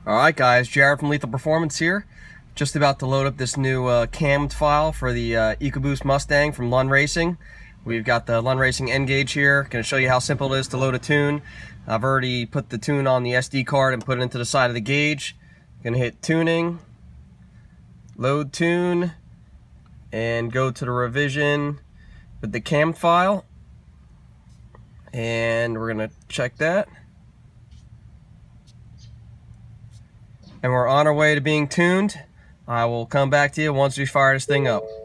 Alright guys, Jared from Lethal Performance here. Just about to load up this new cammed file for the Ecoboost Mustang from Lund Racing. We've got the Lund Racing nGauge here. Going to show you how simple it is to load a tune. I've already put the tune on the SD card and put it into the side of the gauge. Going to hit tuning, load tune, and go to the revision with the cammed file. And we're going to check that. And we're on our way to being tuned. I will come back to you once we fire this thing up.